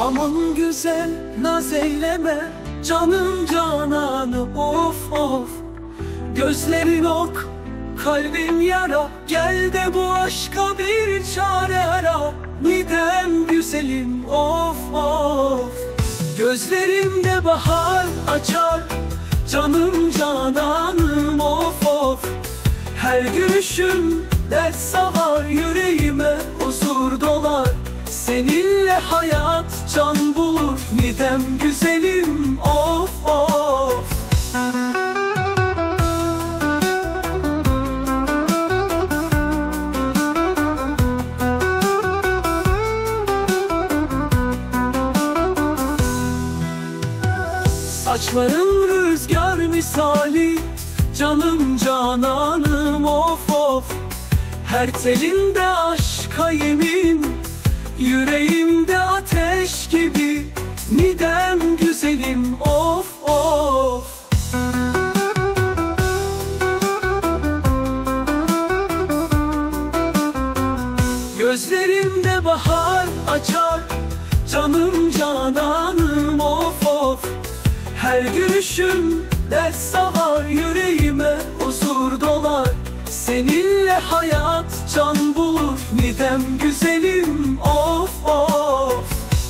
Aman güzel naz eyleme, canım cananı of of. Gözlerin ok, kalbim yara, gel de bu aşka bir çare ara. Midem güzelim of of. Gözlerimde bahar açar, canım cananım of of. Her gülüşüm dert savar, yüreğime huzur dolar. Seninle hayat can bulur, midem güzelim of of. Saçların rüzgar misali, canım cananım of of. Her telinde aşka yemin, yüreğimde ateş gibi. Midem güzelim of of. Gözlerimde bahar açar, canım cananım of of. Her gülüşüm dert savar, yüreğime huzur dolar. Seninle hayat can bulur, midem güzelim of of.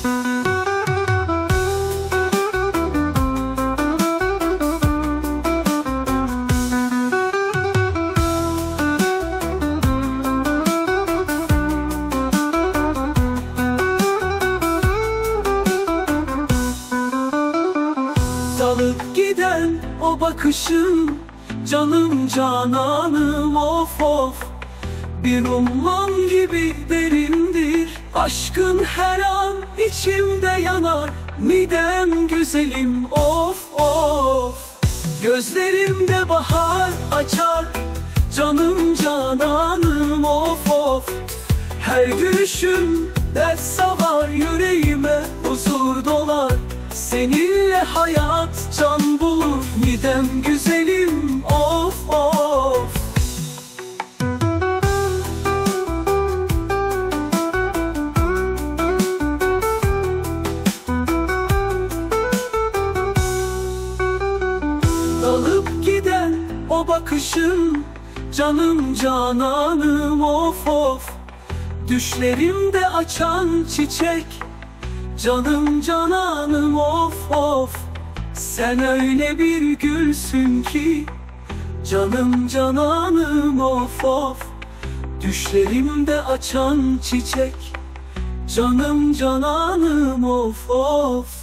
Dalıp giden o bakışın, canım cananım of of. Bir umman gibi derindir, aşkın her an içimde yanar. Midem güzelim of of. Gözlerimde bahar açar, canım cananım of of. Her gülüşüm dert savar, yüreğime huzur dolar. Seninle hayat can bulur, midem güzelim of of. Dalıp giden o bakışın, canım cananım of of. Düşlerimde açan çiçek, canım cananım of of. Sen öyle bir gülsün ki, canım cananım of of. Düşlerimde açan çiçek, canım cananım of of.